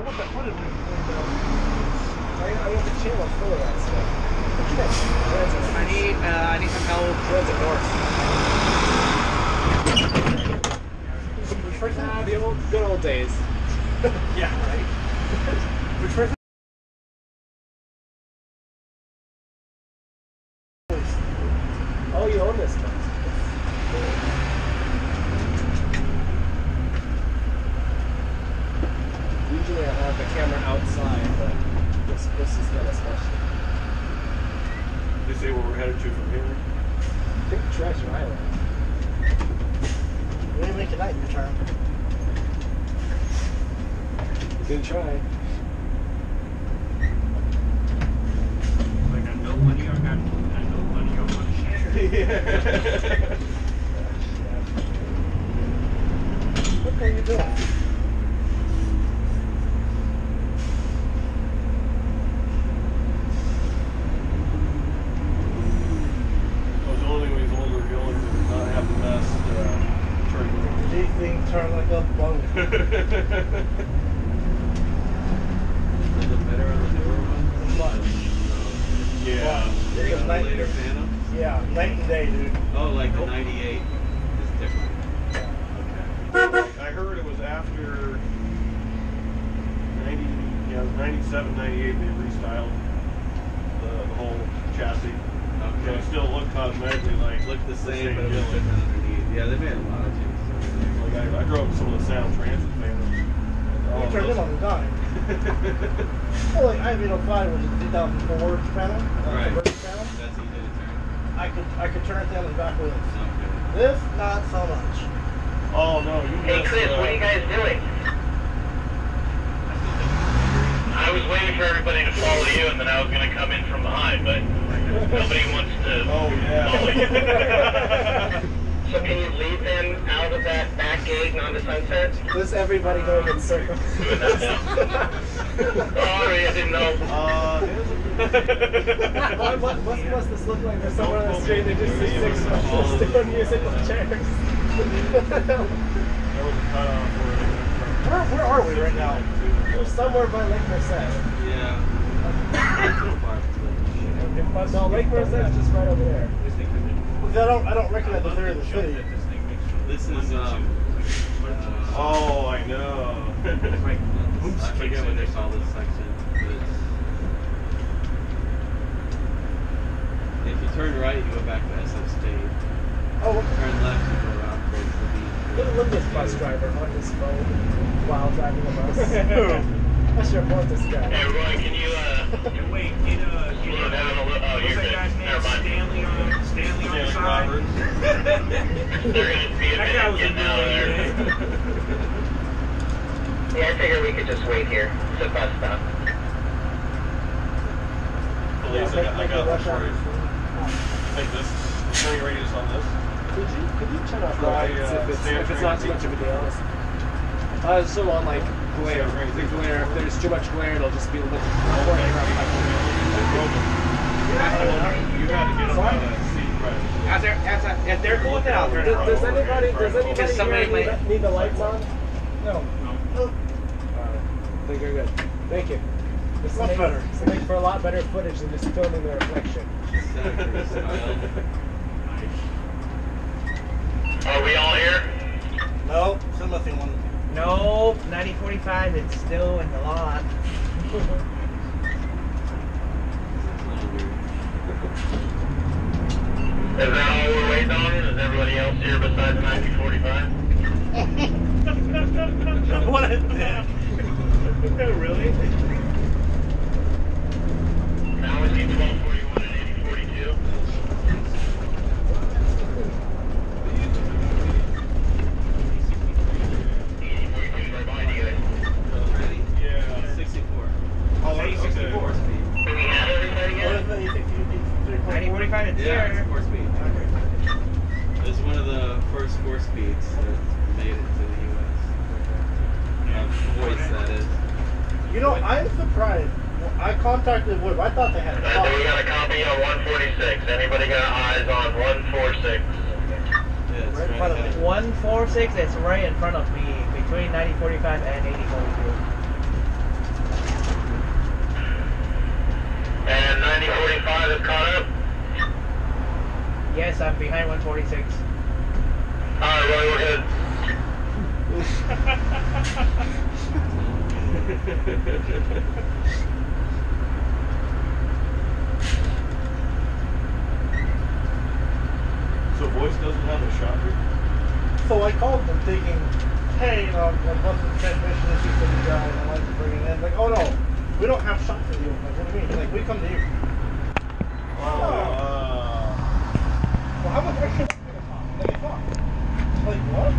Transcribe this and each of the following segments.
want that footage when I want the channel full of that stuff. I need some help. Transit north. Which first time? The old, good old days. Yeah, right? Which first Oh, you own this place. Usually I have the camera outside, but this is not a special. They say where we're headed to from here. I think Treasure Island. We didn't make a night return. Good try. Like I know money, I know money, I want to share. What are you doing? The only thing he's older, Dylan did not have the best turning. These things turn like a boat. Is it better on the newer one? Much. Yeah. It's a night, Later Phantom? yeah, night and day, dude. Oh, like the 98 is different. I heard it was after 90, yeah, it was 97, 98 they restyled the whole chassis. So Okay. it still looked cosmetically like Looked the same, but it was Dylan. different underneath. Yeah, they made a lot of changes. Like I drove some of the Sound Transit Phantoms. You turned in on the dime. Well, like I-805 was a 2004 panel, Right. converted panel. That's easy to turn. I could turn it down the back wheels. Okay. This, not so much. Oh no, you Hey missed, Chris, what are you guys doing? I was waiting for everybody to follow you, and then I was going to come in from behind, but nobody wants to Oh follow you. yeah. So can you lead them out of that back gate and onto Sunset? This everybody going in circles. Doing that now. Sorry, I didn't know. What must this look like? There's somewhere on the street they just see six specials doing musical chairs. There was a cutoff Where are we right now? We're somewhere by Lake Merced. Yeah. No, Lake Merced's just right over there. Because I don't recognize the theory of the city. This is, Oh, I know. I forget what they call this section. But if you turn right, you go back to SF State. Oh, Turn left, you go out towards the beach. look at this bus driver on his phone while driving a bus. I should report this guy. Hey, Roy, can you, Wait, slow down a little? Oh, what's you're that good. guy's name? Never mind. Stanley on the side. Roberts. They're going to see a That guy minute was getting out of there. Yeah, I figured we could just wait here. It's a bus stop. Police, I got one for you. Take this. Turning radius on this. Could you turn off the Try, lights if it's not too much of a deal? So on like glare, the glare. If there's too much glare, it'll just be a little pointing around my You had to get them out of that seat right. If they're cool with it, I'll turn it on. Does anybody Because somebody here might- need the lights on? No. I think you're good. Thank you. This Much better. This will make for a lot better footage than just filming the reflection. Senator style. Are we all here? No, still nothing one. Nope, 9045, it's still in the lot. It's a little weird. Is that all we're waiting on? Is everybody else here besides 9045? What is that? Really? Now we see 1241 and 8042. Right behind you guys. Ready? Yeah. 64. Oh, Say okay. 64 speed. Do we have everybody What yet? is that? You think you need 9045, it's Yeah, it's here. 4-speed. It's one of the first 4-speeds that made it to the U.S. Voice, that is. You know, I'm surprised. I contacted Wood. I thought they had a So we copy. got a copy on 146. Anybody got eyes on 146? Yeah, it's Right in front of ahead. me. 146, it's right in front of me, between 9045 and 8042. Yes, I'm behind 146. Alright, Roy, we're good. So Voice doesn't have a shocker? So I called them thinking, hey, I'm busting the transmission issue for the guy and I'd like to bring it in. Like, oh no, we don't have shock for you. Like, what do you mean? Like, we come to you. Well, how much extra is it cost? Like, it's not. Like, what?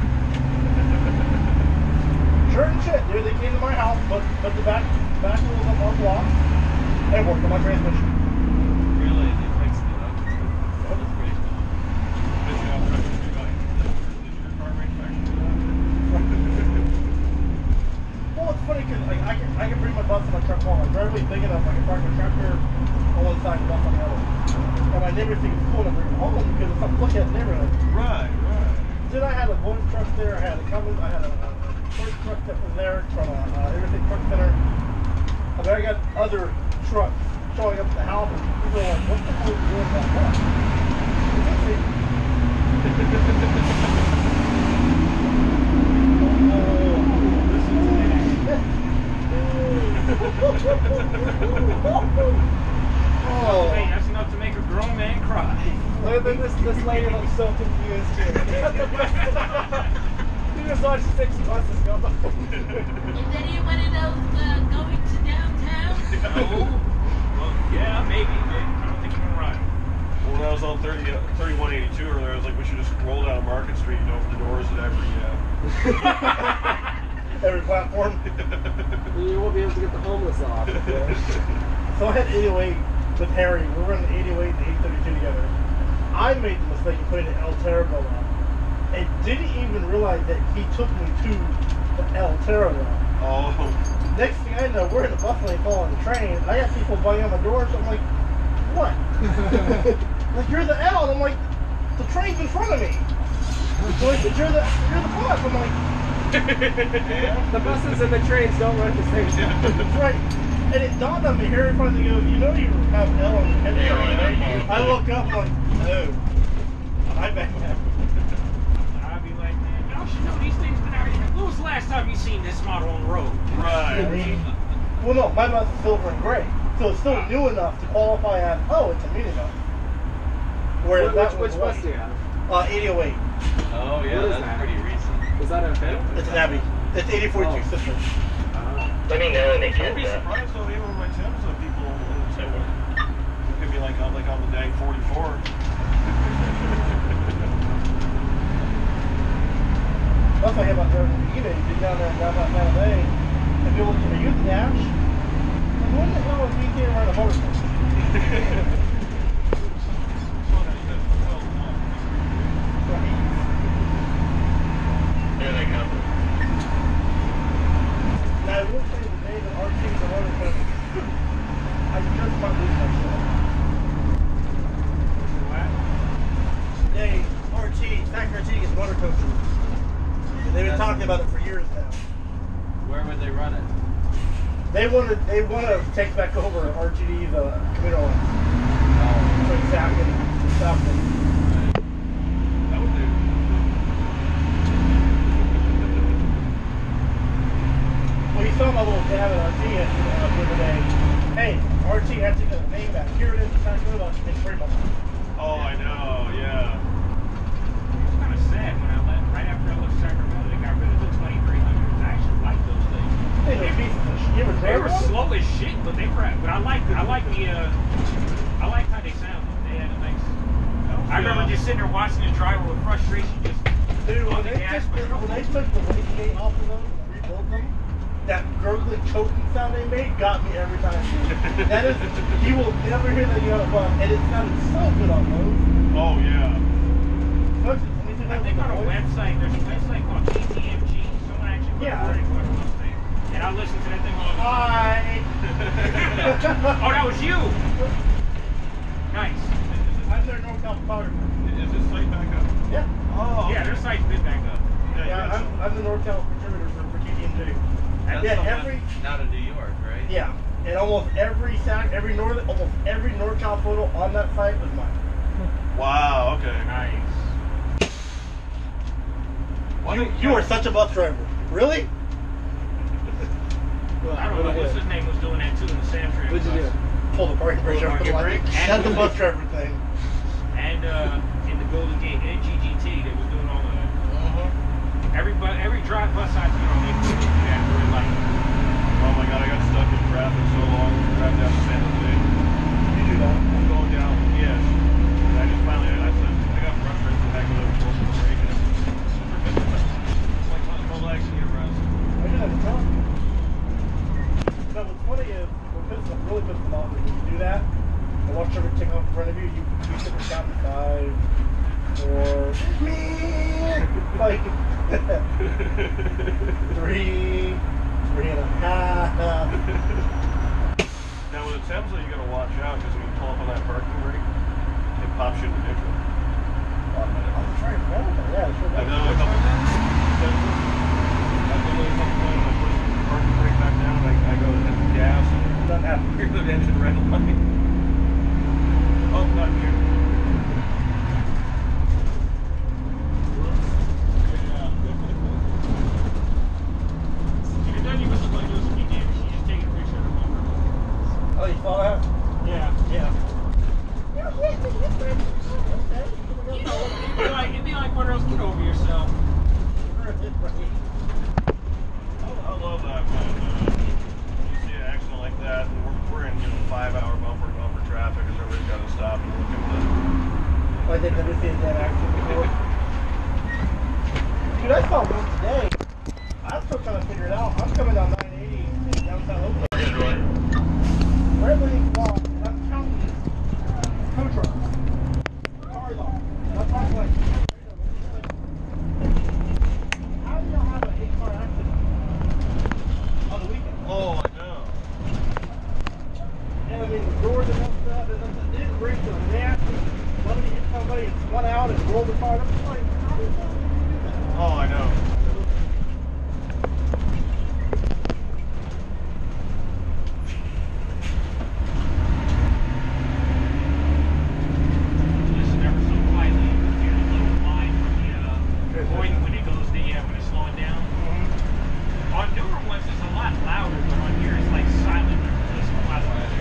Sure and shit, dude. They came to my house, put the back wheels up on block, and worked on my transmission. Really? They fixed it up? That's pretty cool. Did you have pressure? Did your car manufacturer do that? Well, it's funny because like, I can bring my bus in my truck home. My driveway's big enough. I can park my tractor on one side and bus on the other. And my neighbors think it's cool to bring it home because it's a look-at neighborhood. Right. Then I had a Boeing truck there. I had a Cummins. I had a first truck that was there from Everything Truck Center. I mean, I got other trucks showing up at the house, and people are like, "What the hell are you doing about that?" Oh, hey, that's enough to make a grown man cry. This lady looks so confused here. You just watched 6 buses go by. Is any one of those going to downtown? No. Well, yeah, maybe. I don't think you can ride. Well, when I was on 3182 earlier, I was like, we should just roll down Market Street and open the doors at Every platform. You won't be able to get the homeless off. Okay? So I had 808 with Harry. We were running 808 and 832 together. I made the mistake of putting the El Terra on and didn't even realize that he took me to the El Terra. Oh. Next thing I know, we're in the bus lane following the train, and I got people banging on my door, so I'm like, what? Like, you're the L, and I'm like, the train's in front of me. So I said, you're the bus. I'm like, The buses and the trains don't run at the same time. that's right. And it dawned on me, Harry finally goes, you know you have L on your head. Yeah, right. I look up, I'm like, no. I bet that. I'd be like, man, y'all should know these things been out here. When was the last time you seen this model on the road? Right. Well, no, my bus is silver and gray. So it's still new enough to qualify as, oh, it's a minibus. Whereas that Which was bus do you have? 808. Oh, yeah, What is that's that? pretty recent. Is that a fit? It's an Abbey. It's 8042 Oh. system. Let me know when they I'd get be that. surprised though, even with my Timbs, that people it could be like on the dang 44. That's what I hear about driving to eBay. You get down there and grab that Santa Fe, and people look at the youth dash. Like, when the hell is BK around a motorcycle? Here they come. Now, I will say the day that RT was a motorcycle, I just might lose myself. Day RT, Factor RT gets motor coaches. And they've been talking about it for years now. Where would they run it? They want to take back over RTD's commuter line. Oh, So exactly, exactly. That would do. Well, you saw my little dab at RT the other day. Hey, RT had to get a name back. Here it is, it's not good about in Fremont. Oh, I know, yeah. It's kind of sad when right after I left Sacramento, they got rid of the 2300s. I actually like those things. Hey, they're pieces of shit. You ever They drive were one? slow as shit, but they were. But I like how they sound. They had a nice. I remember just sitting there watching the driver with frustration, just Dude, on when the they, gas took, pedal. when they took the wastegate off of those and rebuilt them, that gurgling, choking sound they made got me every time. That is, you will never hear that you on a bus, and it sounded so good on those. Oh, yeah. I think on a website, there's a website called TTMG. Someone actually Yeah. recorded one of those things, and I listened to that thing all the time. Hi. Oh, that was you. Nice. I'm their NorCal photographer. Is this site back up? Yeah. Oh. Yeah, their site's been back up. Yeah, I'm the NorCal contributor for TTMG. that's Yeah, the every- one out of New York, right? Yeah, and almost every NorCal photo on that site was mine. Wow, okay. Nice. You are such a bus driver. Really? I don't know. What's his name was doing that too in the Sam Tram. What'd you do? Pull the parking brake over. That's the bus driver thing. And in the Golden Gate GGT, they was doing all of that. Every drive bus I they put it at the red light. Oh my god, I got stuck in traffic so long. Driving down to San Jose. You do that? I'm going down, yes. And I just finally, I got frustrated with the heck of it. Pulled the brake and it's like my legs get arrested. I didn't have to tell you. No, what's funny is, what really pisses me off is when you do that, and watch everything take off in front of you, you sit down to 5, 4, like, 3, 3.5. Now with a Tesla, you gotta watch out because when you pull up on that parking brake, it pops you in the neutral. I'm trying to follow that, yeah, sure. I've done it a couple times. I've done it a couple times when I put the parking brake back down, I go to hit the gas and it doesn't have to hear the engine red light. Oh, not here. It doesn't even look like those any damage. You just take a picture of the bumper. Oh, you saw that? Yeah. Okay. It'd be like one of those get over yourself. I love that when you see an accident like that, and we're in 5-hour bumper traffic, because everybody's got to stop and look at the. I didn't ever see that accident before. Dude, I saw one today. I'm still trying to figure it out. I'm coming down 980 in downtown Oakland. Right when you walk, and I'm counting tow trucks. Cars on. And I'm talking like, how do y'all have an 8-car accident on the weekend? Oh, I know. And I mean, the doors are messed up, and it didn't break the net. Somebody hit somebody and spun out and rolled the car. I'm just like, how do you do that? Oh, I know. Listen ever so quietly. Hear the little line from the void when it goes when it's slowing down. On newer ones, it's a lot louder, but on here it's like silent. It's a lot louder.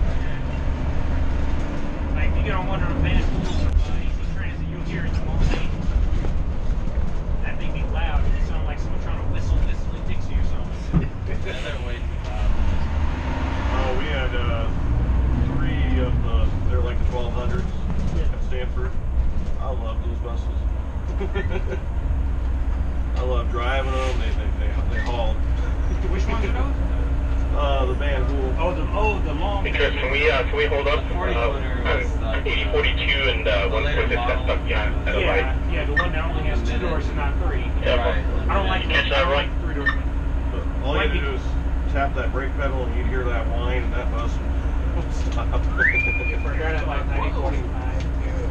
Like if you get on one of the Van Pools or Easy Transit, you'll hear it the most. That thing be loud. It sounds like someone trying to whistle Dixie or something. Yeah, they're way too loud. Oh, we had 3 of they're like the 1200s at Stanford. I love those buses. I love driving them. They haul. Which ones are those? The Van Hool. The long. Hey Chris, can we hold up? 8042 and 146, that's stuck behind at a light. Yeah, the one that only has 2 doors and not 3. Yeah, Right. I don't like Catch I that don't right? like 3 doors. All you do is tap that brake pedal and you'd hear that whine and that bus would stop. You forgot at like 9045.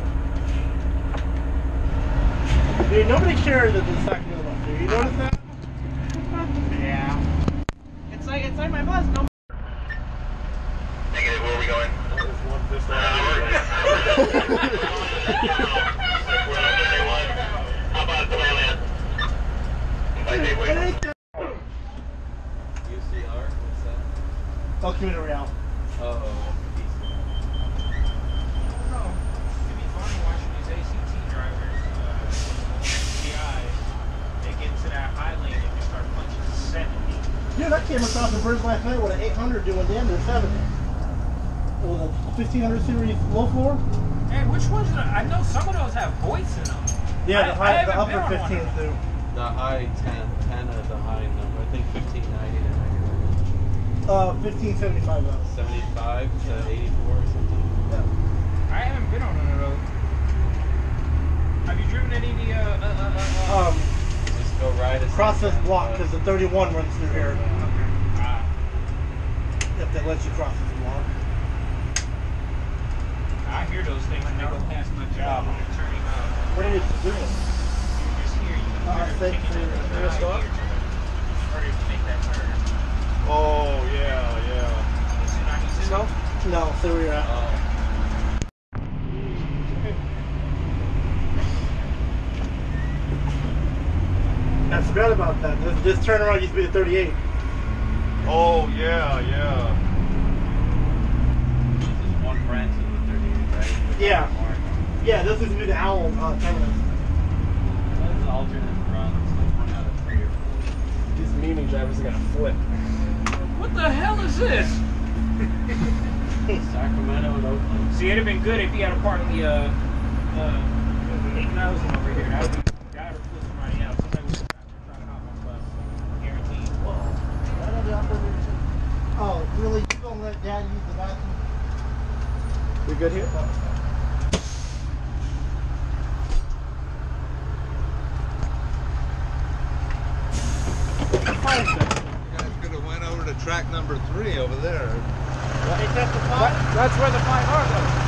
Dude, nobody cares that the second of them. Do you notice that? Yeah. It's like my bus. No. Negative, where are we going? There's one pissed We're off. on 71. How about Thailand? It ain't that. UCR? What's that? Oh, community reality. Oh, It'd be funny watching these ACT drivers, GI, they get into that high lane and just start punching 70. Dude, I came across the bridge last night with an 800 doing damn near 70. With a 1500 series low floor. Hey, which ones? I know some of those have voice in them. Yeah, the, high, I the haven't upper been on one. 15s do. the high 10 is the high number. I think 1590 to 1575 though. 75 to 84 or something. Yeah. I haven't been on one of those. Have you driven any of the, Just go right Cross this block because the 31 runs through here. If they let you cross this block. I hear those things when they go past my job when they're turning up. What are you doing? You just hear you. Thank you. Ready to make that turn. Oh, yeah. No? No, so we're at. forgot about that. This turnaround used to be the 38. Oh, yeah, yeah. This is one branch of the 38, right? Yeah. More. Yeah, this used to be the Owl terminus. That's an alternate run. It's like 1 out of 3 or 4. These memeing drivers are gonna flip. What the hell is this? Sacramento and Oakland. See, it'd have been good if he had a part of the 8,000 over here. That would have flipped somebody out. Somebody would have tried to hop on the bus. Guaranteed. Oh, really? You gonna let Dad use the bathroom? We good here? You guys could have went over to track number 3 over there. They tested 5? That's where the 5 are though.